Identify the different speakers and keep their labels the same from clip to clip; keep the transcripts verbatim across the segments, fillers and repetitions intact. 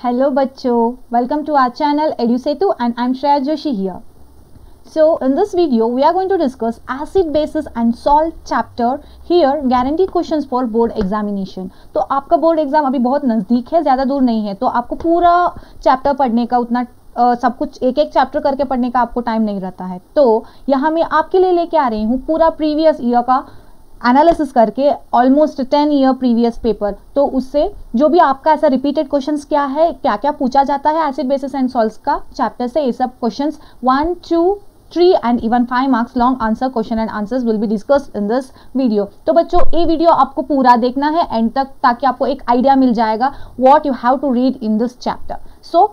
Speaker 1: Hello bachcho, welcome to our channel EduSetu and I'm Shreya Joshi here. So in this video we are going to discuss acid bases and salt chapter. Here guaranteed questions for board examination. तो आपका board exam अभी बहुत नज़दीक है, ज़्यादा दूर नहीं है, तो आपको पूरा चैप्टर पढ़ने का उतना Uh, सब कुछ एक एक चैप्टर करके पढ़ने का आपको टाइम नहीं रहता है. तो यहाँ मैं आपके लिए लेके आ रही हूँ पूरा प्रीवियस ईयर का एनालिसिस करके, almost ten year previous paper. तो उससे जो भी आपका ऐसा रिपीटेड क्वेश्चंस क्या है, क्या क्या पूछा जाता है एसिड बेसिस एंड सॉल्ट्स का चैप्टर से, ये सब questions one two three and even five marks long answer question and answers will be discussed in this video. तो बच्चों ये वीडियो आपको पूरा देखना है एंड तक, ताकि आपको एक आइडिया मिल जाएगा what you have to read in this chapter. So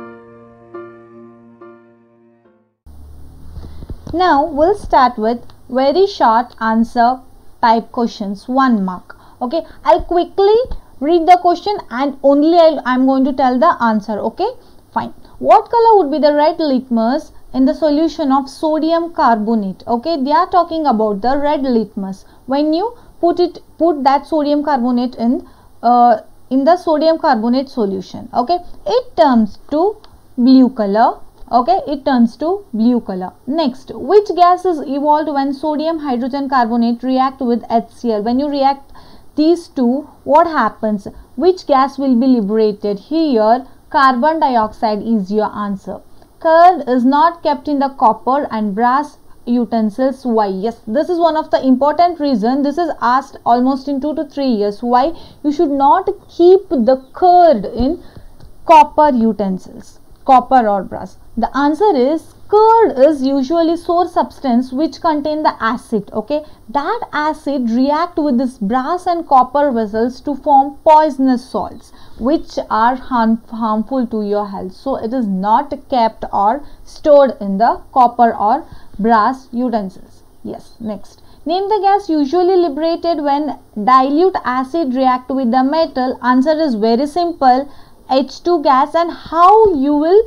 Speaker 1: now we'll start with very short answer type questions, one mark. Okay, I'll quickly read the question and only I'll, I'm going to tell the answer. Okay, fine. What color would be the red litmus in the solution of sodium carbonate? Okay, they are talking about the red litmus. When you put it put that sodium carbonate in uh, in the sodium carbonate solution, okay, it turns to blue color. Okay, it turns to blue color. Next, which gas is evolved when sodium hydrogen carbonate react with H C l? When you react these two, what happens? Which gas will be liberated? Here carbon dioxide is your answer. Curd is not kept in the copper and brass utensils. Why? Yes, this is one of the important reason. This is asked almost in two to three years. Why you should not keep the curd in copper utensils, copper or brass? The answer is curd is usually sour substance which contain the acid. Okay, that acid react with this brass and copper vessels to form poisonous salts which are harm, harmful to your health. So it is not kept or stored in the copper or brass utensils. Yes, next. Name the gas usually liberated when dilute acid react with the metal. Answer is very simple, H two gas. And how you will,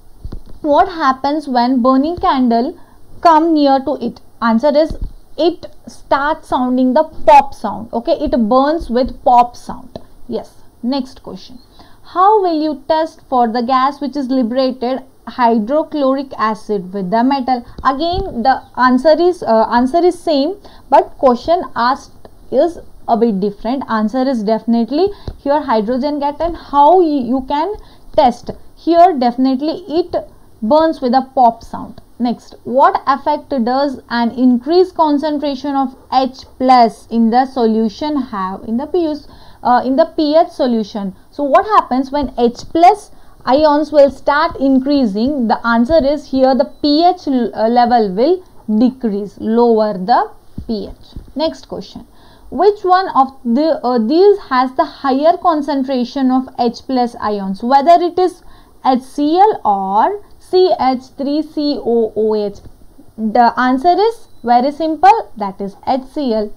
Speaker 1: what happens when burning candle come near to it? Answer is it starts sounding the pop sound. Okay, it burns with pop sound. Yes, next question. How will you test for the gas which is liberated hydrochloric acid with the metal? Again the answer is uh, answer is same, but question asked is a bit different. Answer is definitely here hydrogen gas. And how you can test? Here definitely it burns with a pop sound. Next, what effect does an increased concentration of H plus in the solution have in the pH uh, in the pH solution? So what happens when H plus ions will start increasing? The answer is here the pH level will decrease, lower the pH. Next question. Which one of the uh, these has the higher concentration of H plus ions, whether it is HCl or C H three C O O H? The answer is very simple, that is HCl.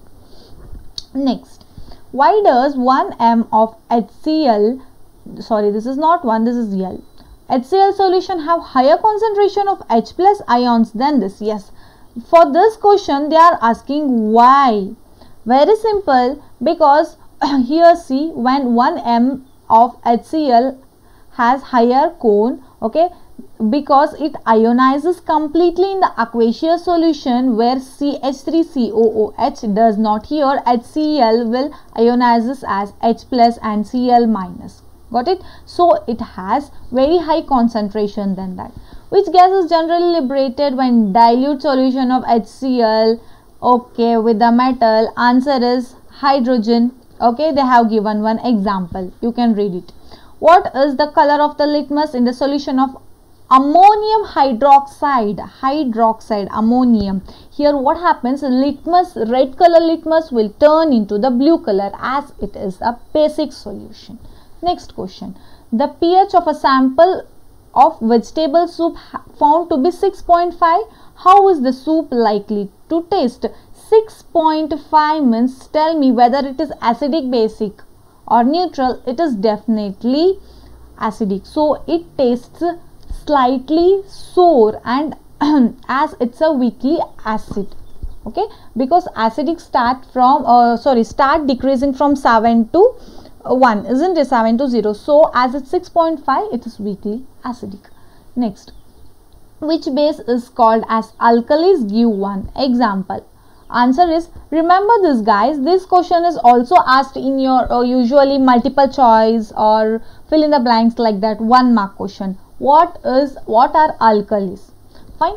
Speaker 1: Next, why does one milligram of HCl, sorry this is not one, this is L, HCl solution have higher concentration of H plus ions than this? Yes, for this question they are asking why. Very simple, because here see, when one milligram of HCl has higher cone, okay, because it ionizes completely in the aqueous solution where C H three C O O H does not. Here HCl will ionizes as H plus and Cl minus. Got it? So it has very high concentration than that. Which gas is generally liberated when dilute solution of HCl, okay, with the metal? Answer is hydrogen. Okay, they have given one example, you can read it. What is the color of the litmus in the solution of ammonium hydroxide? Hydroxide, ammonium. Here what happens? Litmus, red color litmus will turn into the blue color as it is a basic solution. Next question. The pH of a sample of vegetable soup found to be six point five. How is the soup likely to taste? six point five means, tell me whether it is acidic, basic or neutral. It is definitely acidic, so it tastes slightly sour and as it's a weakly acid. Okay, because acidic start from uh, sorry start decreasing from seven to uh, one, isn't it? seven to zero. So as it's six point five, it is weakly acidic. Next, which base is called as alkalis? Give one example. Answer is, remember this guys, this question is also asked in your uh, usually multiple choice or fill in the blanks like that, one mark question. What is, what are alkalis? Fine.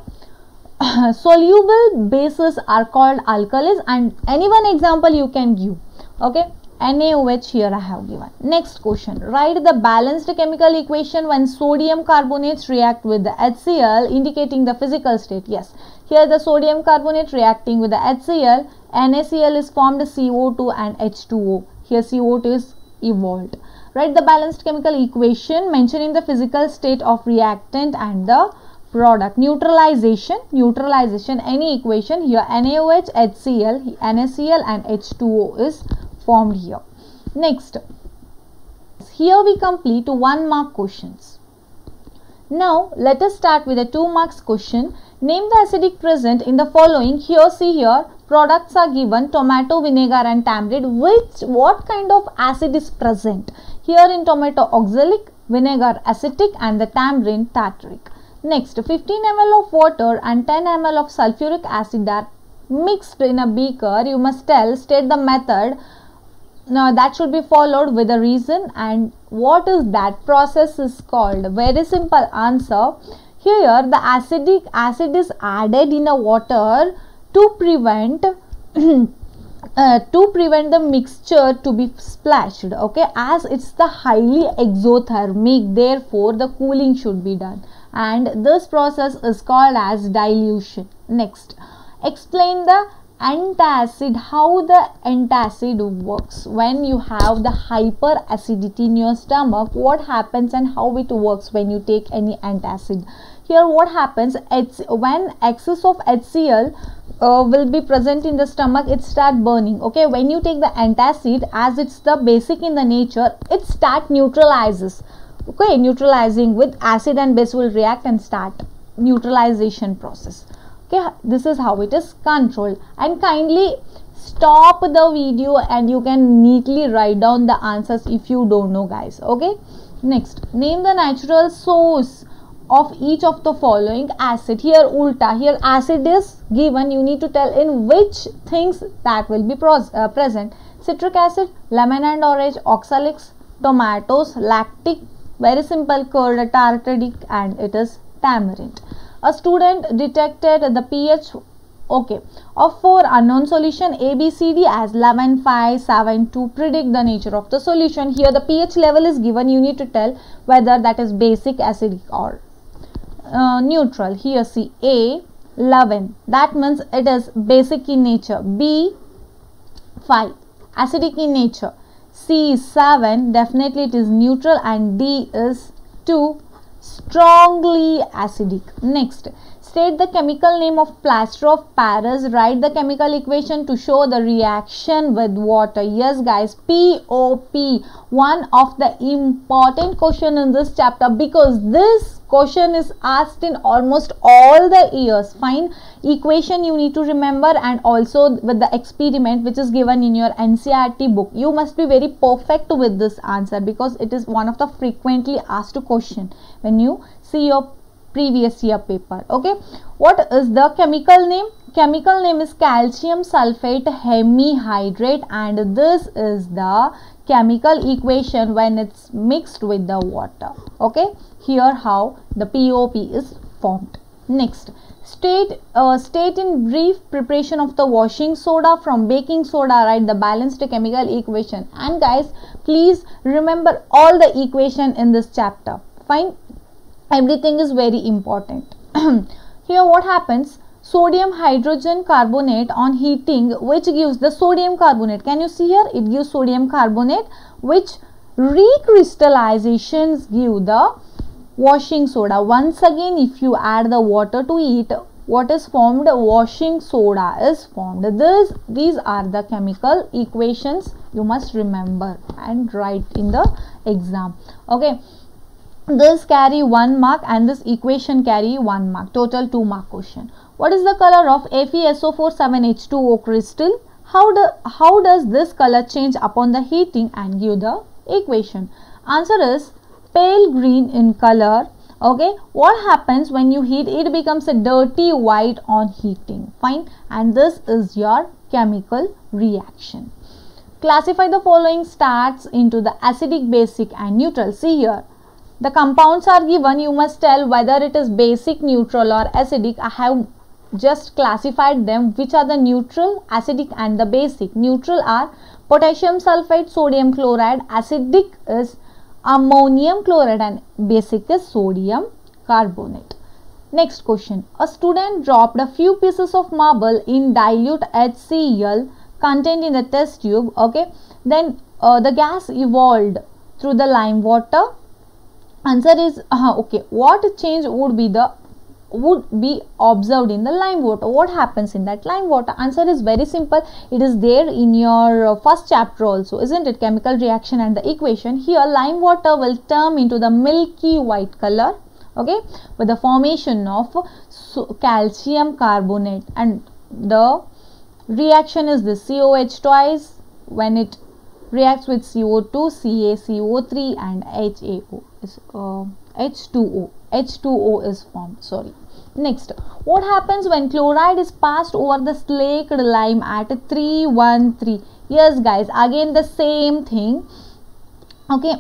Speaker 1: Soluble bases are called alkalis, and any one example you can give. Okay, NaOH here I have given. Next question, write the balanced chemical equation when sodium carbonates react with the HCl, indicating the physical state. Yes, here the sodium carbonate reacting with the HCl, NaCl is formed, C O two and H two O. Here C O two is evolved. Write the balanced chemical equation mentioning the physical state of reactant and the product. Neutralization, neutralization, any equation here, NaOH, HCl, NaCl and H two O is formed here. Next, here we complete one mark questions. Now let us start with a two marks question. Name the acidic present in the following. Here see here products are given, tomato, vinegar and tamarind. Which, what kind of acid is present? Here in tomato oxalic, vinegar acetic and the tamarind tartaric. Next, fifteen milliliters of water and ten milliliters of sulfuric acid are mixed in a beaker. You must tell, state the method. Now that should be followed with a reason, and what is that process is called? Very simple answer. Here the acidic acid is added in a water to prevent uh, to prevent the mixture to be splashed. Okay, as it's the highly exothermic, therefore the cooling should be done, and this process is called as dilution. Next, explain the antacid, how the antacid works. When you have the hyperacidity in your stomach, what happens and how it works when you take any antacid? Here what happens, it's when excess of HCl uh, will be present in the stomach, it start burning. Okay, when you take the antacid, as it's the basic in the nature, it start neutralizes. Okay, neutralizing with acid and base will react and start neutralization process. Okay, this is how it is controlled. And kindly stop the video and you can neatly write down the answers if you don't know guys. Okay, next, name the natural source of each of the following acid. Here ulta, here acid is given, you need to tell in which things that will be uh, present. Citric acid, lemon and orange, oxalics, tomatoes, lactic, very simple, curd, tartaric and it is tamarind. A student detected the pH okay of four unknown solution A, B, C, D as eleven, five, seven to predict the nature of the solution. Here the pH level is given, you need to tell whether that is basic, acidic or uh, neutral. Here see A eleven, that means it is basic in nature. B five, acidic in nature. C is seven, definitely it is neutral, and D is two, strongly acidic. Next, state the chemical name of plaster of Paris. Write the chemical equation to show the reaction with water. Yes guys, P O P, one of the important question in this chapter, because this question is asked in almost all the years. Fine, equation you need to remember, and also with the experiment which is given in your N C E R T book. You must be very perfect with this answer because it is one of the frequently asked question when you see your previous year paper. Okay, what is the chemical name? Chemical name is calcium sulfate hemihydrate, and this is the chemical equation when it's mixed with the water. Okay, here how the P O P is formed. Next, state uh, state in brief preparation of the washing soda from baking soda. Write the balanced chemical equation. And guys, please remember all the equation in this chapter. Fine, everything is very important. Here what happens, sodium hydrogen carbonate on heating, which gives the sodium carbonate. Can you see here, it gives sodium carbonate, which recrystallizations give the washing soda. Once again, if you add the water to it, what is formed? Washing soda is formed. This these are the chemical equations you must remember and write in the exam. Okay, this carry one mark and this equation carry one mark, total two mark question. What is the color of F e S O four seven H two O crystal? How do how does this color change upon the heating and give the equation? Answer is pale green in color. Okay, what happens when you heat? It becomes a dirty white on heating. Fine, and this is your chemical reaction. Classify the following stats into the acidic, basic and neutral. See here, the compounds are given. You must tell whether it is basic, neutral or acidic. I have just classified them, which are the neutral, acidic and the basic. Neutral are potassium sulfate, sodium chloride. Acidic is ammonium chloride and basic is sodium carbonate. Next question. A student dropped a few pieces of marble in dilute HCl contained in the test tube. Okay, then uh, the gas evolved through the lime water. Answer is uh, okay. What change would be the would be observed in the lime water? What happens in that lime water? Answer is very simple. It is there in your uh, first chapter also, isn't it? Chemical reaction and the equation. Here lime water will turn into the milky white color, okay, with the formation of so calcium carbonate, and the reaction is the C O H twice. When it reacts with C O two, C A C O three and H A O is uh, H two O. H two O is formed. Sorry. Next, what happens when chloride is passed over the slaked lime at three one three? Yes guys, again the same thing. Okay,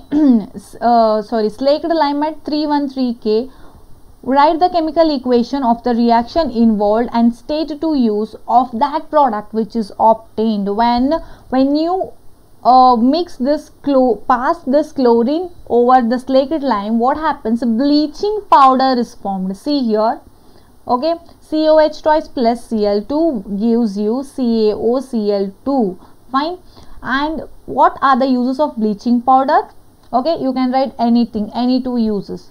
Speaker 1: uh, sorry, slaked lime at three one three K. Write the chemical equation of the reaction involved and state to use of that product which is obtained when when you uh, mix this chlor pass this chlorine over the slaked lime. What happens? Bleaching powder is formed. See here. Okay, C O H twice plus C L two gives you C A O C L two. Fine. And what are the uses of bleaching powder? Okay, you can write anything, any two uses.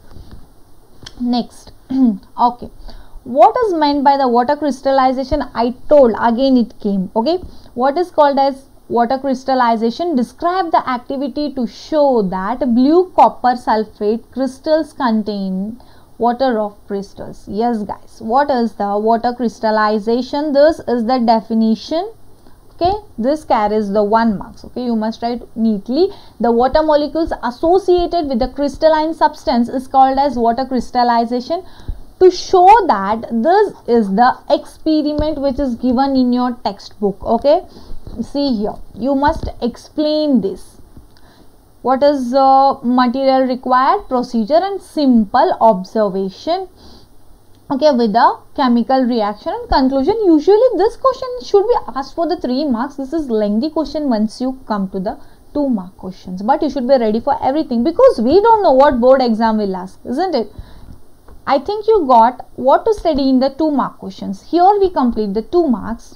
Speaker 1: Next, okay, what is meant by the water crystallization? I told, again it came. Okay, what is called as water crystallization? Describe the activity to show that blue copper sulfate crystals contain water of crystals. Yes guys, what is the water crystallization? This is the definition. Okay, this carries the one marks. Okay, you must write neatly. The water molecules associated with the crystalline substance is called as water crystallization. To show that this is the experiment which is given in your textbook. Okay, see here, you must explain this. What is the uh, material required? Procedure and simple observation. Okay, with the chemical reaction and conclusion. Usually this question should be asked for the three marks. This is lengthy question once you come to the two mark questions, but you should be ready for everything because we don't know what board exam will ask, isn't it? I think you got what to study in the two mark questions. Here we complete the two marks.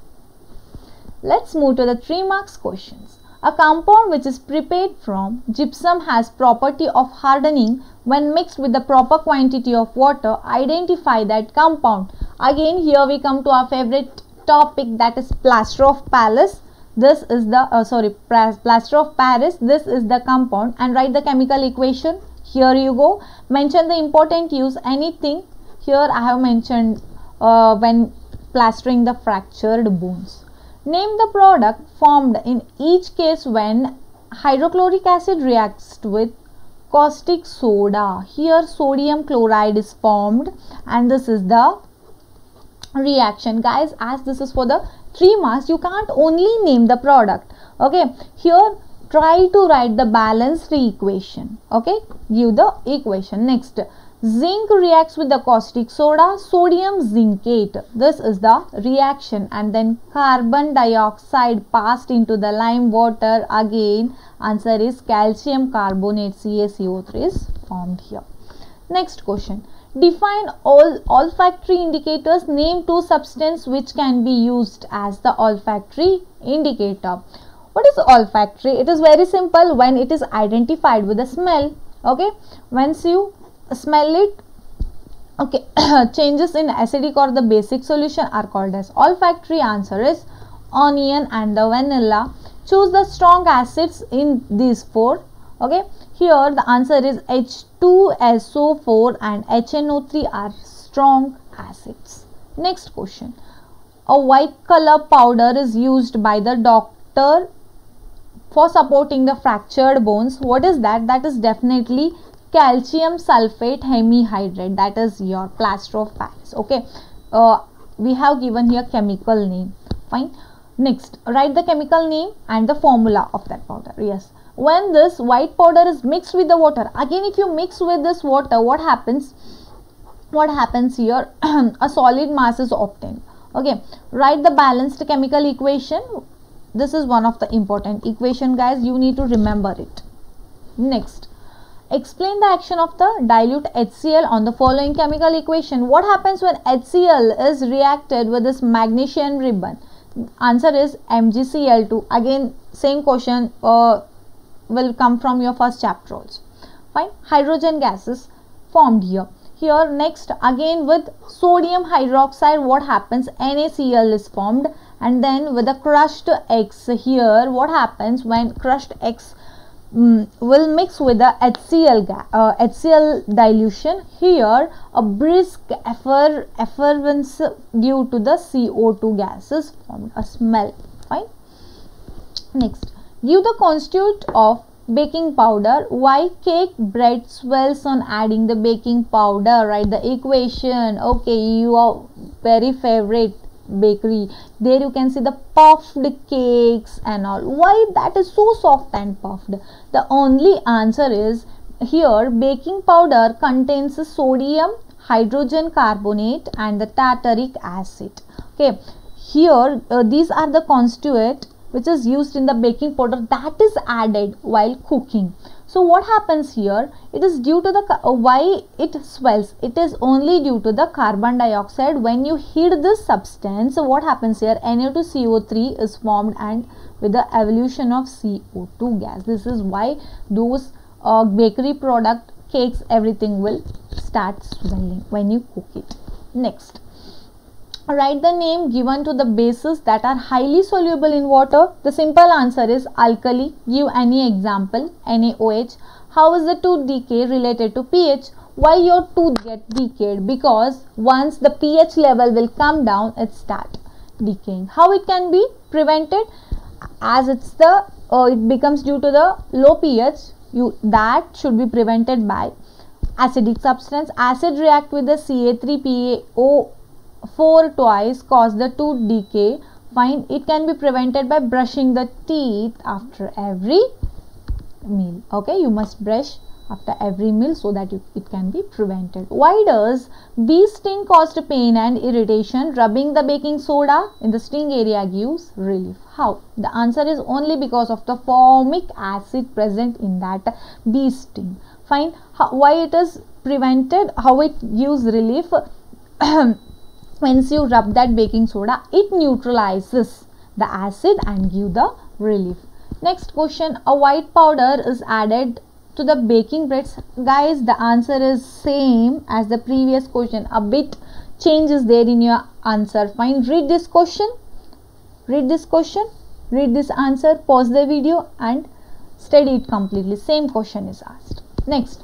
Speaker 1: Let's move to the three marks questions. A compound which is prepared from gypsum has property of hardening when mixed with the proper quantity of water. Identify that compound. Again here we come to our favorite topic, that is plaster of Paris. This is the uh, sorry plaster of Paris. This is the compound, and write the chemical equation. Here you go. Mention the important use. Anything. Here I have mentioned uh, when plastering the fractured bones. Name the product formed in each case when hydrochloric acid reacts with caustic soda. Here sodium chloride is formed, and this is the reaction. Guys, as this is for the three marks, you can't only name the product. Okay, here try to write the balanced equation. Okay, give the equation. Next, zinc reacts with the caustic soda, sodium zincate. This is the reaction, and then carbon dioxide passed into the lime water. Again, answer is calcium carbonate, C A C O three is formed here. Next question. Define all olfactory indicators. Name two substances which can be used as the olfactory indicator. What is olfactory? It is very simple. When it is identified with a smell. Okay, once you smell it, okay, changes in acidic or the basic solution are called as olfactory. Answer is onion and the vanilla. Choose the strong acids in these four. Okay, here the answer is H two S O four and H N O three are strong acids. Next question. A white color powder is used by the doctor for supporting the fractured bones. What is that? That is definitely calcium sulfate hemihydrate, that is your plaster of Paris. Okay, uh, we have given here chemical name. Fine. Next, write the chemical name and the formula of that powder. Yes, when this white powder is mixed with the water, again if you mix with this water, what happens? What happens here? A solid mass is obtained. Okay, write the balanced chemical equation. This is one of the important equation, guys. You need to remember it. Next, explain the action of the dilute H C l on the following chemical equation. What happens when H C l is reacted with this magnesium ribbon? Answer is M g C l two. Again, same question uh, will come from your first chapter also. Fine. Hydrogen gases formed here. Here next, again with sodium hydroxide, what happens? NaCl is formed, and then with the crushed X here, what happens when crushed X Mm, will mix with the H C l, uh, H C l dilution? Here a brisk effer effervescence due to the C O two gases formed, a smell. Fine. Next, give the constituent of baking powder. Why cake bread swells on adding the baking powder? Write the equation. Okay, your very favorite bakery, there you can see the puffed cakes and all. Why that is so soft and puffed? The only answer is here baking powder contains sodium, hydrogen carbonate and the tartaric acid. Okay, here uh, these are the constituent which is used in the baking powder that is added while cooking. So what happens here? It is due to the uh, why it swells. It is only due to the carbon dioxide. When you heat this substance, what happens here? N A two C O three is formed, and with the evolution of C O two gas. This is why those uh, bakery product, cakes, everything will start swelling when you cook it. Next, write the name given to the bases that are highly soluble in water. The simple answer is alkali. Give any example. N A O H. How is the tooth decay related to pH? Why your tooth get decayed? Because once the pH level will come down, it start decaying. How it can be prevented? As it's the uh, it becomes due to the low pH. You that should be prevented by acidic substance. Acid react with the C A three P A O four twice, cause the tooth decay. Fine. It can be prevented by brushing the teeth after every meal. Okay, you must brush after every meal so that you, it can be prevented. Why does bee sting cause pain and irritation? Rubbing the baking soda in the sting area gives relief. How? The answer is only because of the formic acid present in that bee sting. Fine. How, why it is prevented? How it gives relief? Once you rub that baking soda, it neutralizes the acid and give the relief. Next question, a white powder is added to the baking breads. Guys, the answer is same as the previous question. A bit change is there in your answer. Fine. Read this question. Read this question. Read this answer. Pause the video and study it completely. Same question is asked. Next.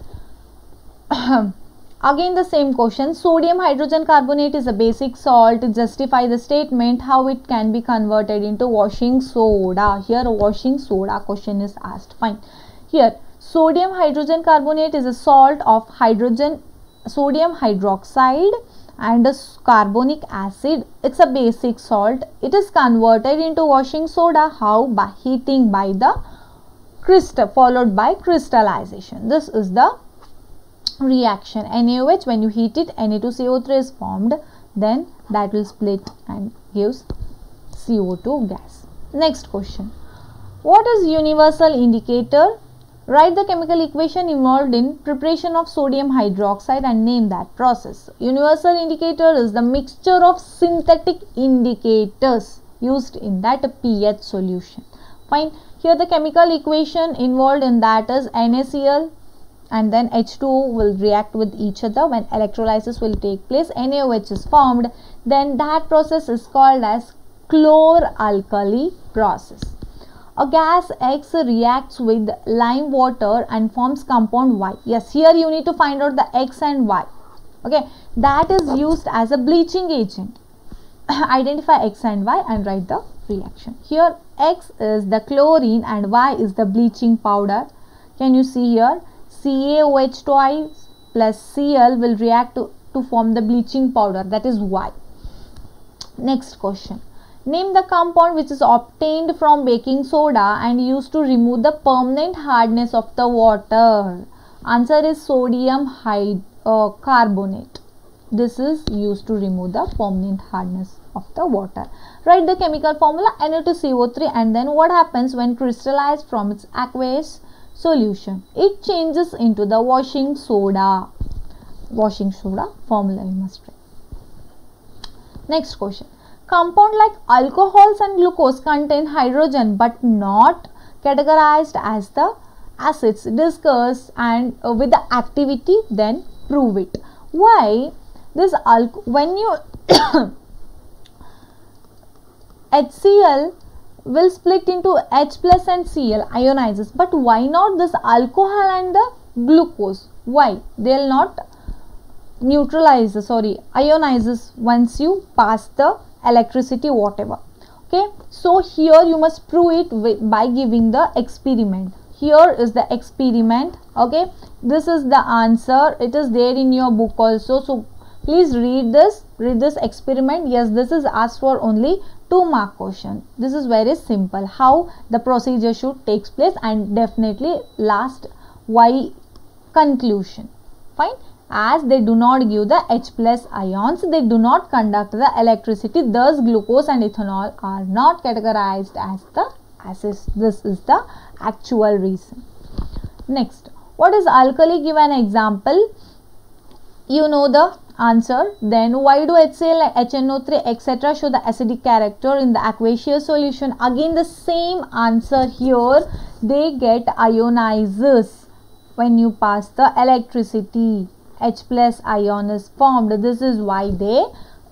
Speaker 1: Again the same question. Sodium hydrogen carbonate is a basic salt. Justify the statement how it can be converted into washing soda. Here washing soda question is asked. Fine. Here sodium hydrogen carbonate is a salt of hydrogen, sodium hydroxide and a carbonic acid. It's a basic salt. It is converted into washing soda. How? By heating by the crystal followed by crystallization. This is the reaction. N A O H, when you heat it, N A two C O three is formed, then that will split and gives C O two gas. Next question. What is universal indicator? Write the chemical equation involved in preparation of sodium hydroxide and name that process. Universal indicator is the mixture of synthetic indicators used in that pH solution. Fine. Here the chemical equation involved in that is NaCl and then H two O will react with each other. When electrolysis will take place, N A O H is formed. Then that process is called as chloralkali process. A gas X reacts with lime water and forms compound Y. Yes, here you need to find out the X and Y. Okay, that is used as a bleaching agent. Identify X and Y and write the reaction. Here X is the chlorine and Y is the bleaching powder. Can you see here? C a O H twice plus Cl will react to, to form the bleaching powder, that is Y. Next question. Name the compound which is obtained from baking soda and used to remove the permanent hardness of the water. Answer is sodium hyd uh, carbonate. This is used to remove the permanent hardness of the water. Write the chemical formula N A two C O three and then what happens when crystallized from its aqueous solution. It changes into the washing soda. Washing soda formula you must write. Next question. Compound like alcohols and glucose contain hydrogen but not categorized as the acids. Discuss and uh, with the activity, then prove it. Why this alcohol, when you HCl will split into H plus and Cl, ionizes, but why not this alcohol and the glucose? Why they will not neutralize, sorry, ionizes once you pass the electricity, whatever. Okay, so here you must prove it with, by giving the experiment. Here is the experiment. Okay, this is the answer. It is there in your book also, so please read this read this experiment. Yes, this is asked for only two mark question. This is very simple how the procedure should takes place, and definitely last why conclusion. Fine. As they do not give the H plus ions, they do not conduct the electricity, thus glucose and ethanol are not categorized as the acids. This is the actual reason. Next, what is alkali? Give an example. You know the answer. Then why do HCl, H N O three, et cetera show the acidic character in the aqueous solution? Again the same answer here. They get ionizes when you pass the electricity. H plus ion is formed. This is why they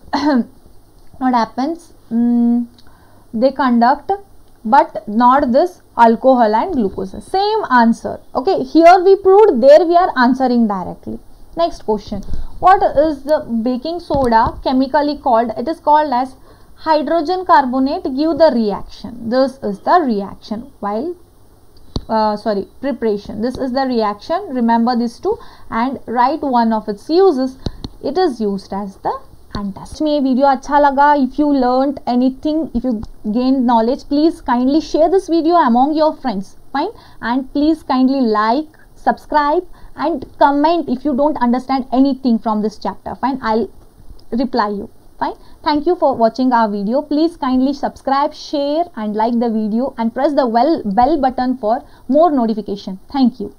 Speaker 1: what happens? Mm, they conduct, but not this alcohol and glucose. Same answer. Okay, here we proved, there we are answering directly. Next question. What is the baking soda chemically called? It is called as hydrogen carbonate. Give the reaction. This is the reaction while Uh, sorry preparation. This is the reaction. Remember these two and write one of its uses. It is used as the antacid. Me video अच्छा लगा. If you learnt anything, if you gained knowledge, please kindly share this video among your friends. Fine, and please kindly like, subscribe and comment if you don't understand anything from this chapter. Fine, I'll reply you. Fine. Thank you for watching our video. Please kindly subscribe, share and like the video and press the bell bell button for more notification. Thank you.